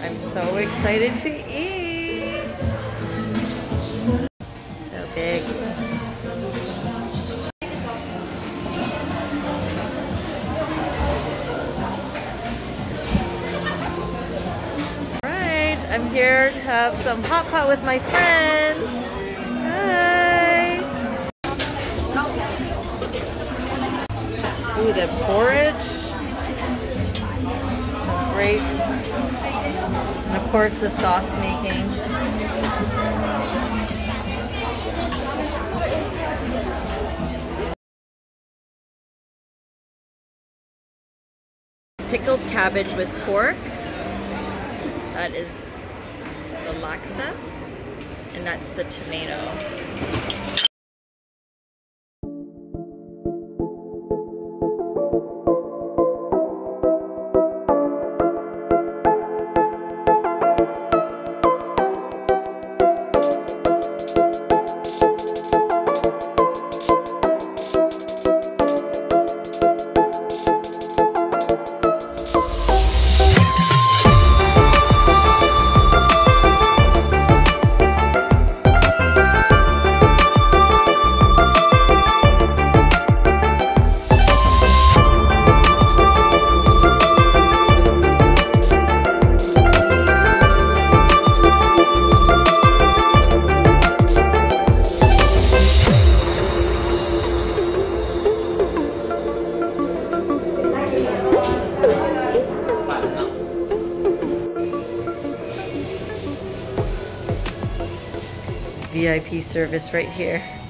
I'm so excited to eat. So big. Alright, I'm here to have some hot pot with my friends. Hi! Ooh, the porridge. Some grapes. And of course the sauce making. Pickled cabbage with pork. That is the laksa. And that's the tomato. VIP service right here.